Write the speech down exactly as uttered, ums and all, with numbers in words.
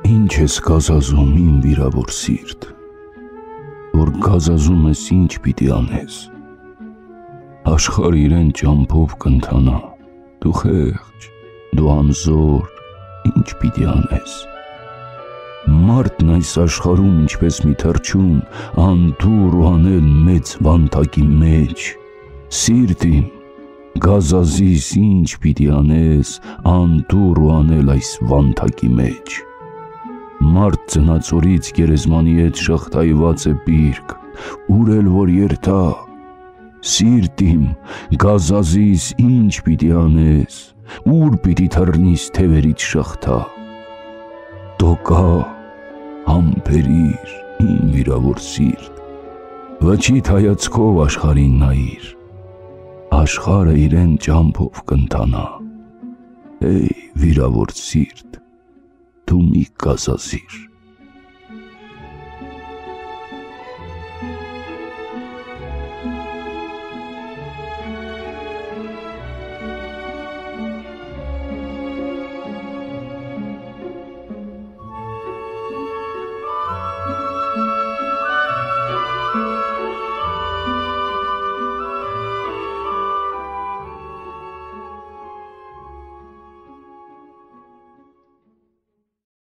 Ինչ ես գազազում իմ վիրավոր սիրտ, որ գազազում ես ինչ պիտի անես, աշխարհ իրեն ճամփով կընթանա, դու խեղճ, դու անզոր, ինչ պիտի անես, մարդն այս աշխարհում ինչպես մի թռչուն, անդուր ու անել մեծ վանտակի մեջ, սիրտ իմ, գազազիս ինչ պիտի անես, անդուր ու անել այս վանտակի մեջ, մարդ ծնածորից գերեզմանի հետ շղթայված է պիրկ, ուր էլ որ երթա, սիրտ իմ, գազազիս ինչ պիտի անես, ուր պիտի թռնիս թևերից շղթա, տոկա, համբերիր, իմ վիրավոր սիրտ, վճիտ հայացքով աշխարհին նայիր, աշխարհը իրեն ճամփով կընթանա, էй վիրավոր սիրտ, դու մի գազազիր։